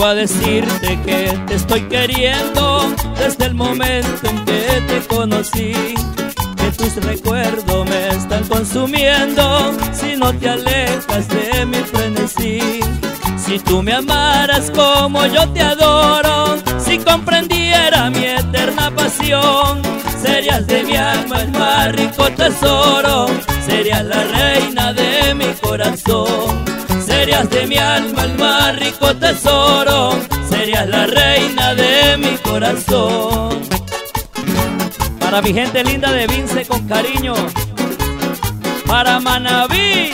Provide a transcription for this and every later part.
Vengo a decirte que te estoy queriendo desde el momento en que te conocí, que tus recuerdos me están consumiendo si no te alejas de mi frenesí. Si tú me amaras como yo te adoro, si comprendiera mi eterna pasión, serías de mi alma el más rico tesoro, serías la reina de mi corazón. Serías de mi alma el más rico tesoro, serías la reina de mi corazón. Para mi gente linda de Vince con cariño, para Manabí.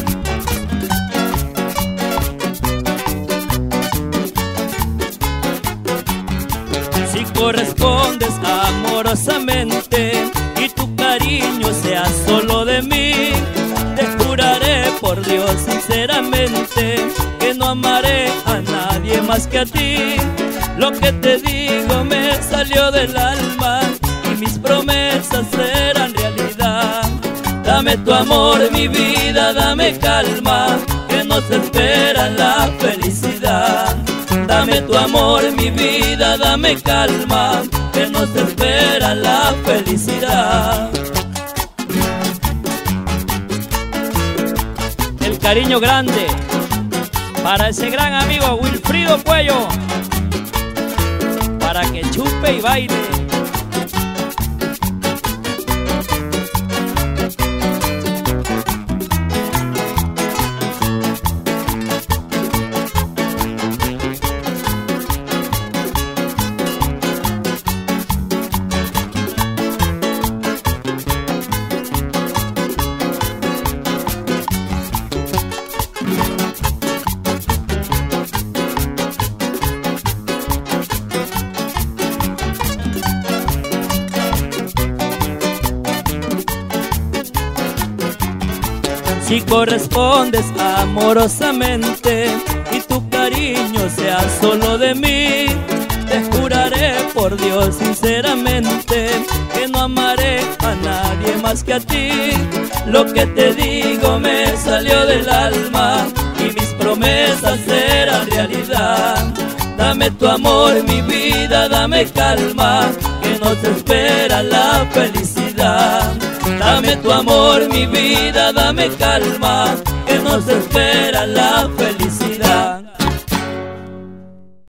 Si correspondes amorosamente y tu cariño sea solo de mí, te juraré por Dios sinceramente que no amaré a nadie más que a ti. Lo que te digo me salió del alma y mis promesas serán realidad. Dame tu amor, mi vida, dame calma, que nos espera la felicidad. Dame tu amor, mi vida, dame calma, que nos espera la felicidad. El cariño grande para ese gran amigo Wilfrido Cuello, para que chupe y baile. Si correspondes amorosamente y tu cariño sea solo de mí, te juraré por Dios sinceramente que no amaré a nadie más que a ti. Lo que te digo me salió del alma y mis promesas serán realidad. Dame tu amor, mi vida, dame calma, que nos espera la felicidad. Dame tu amor, mi vida, dame calma, que nos espera la felicidad.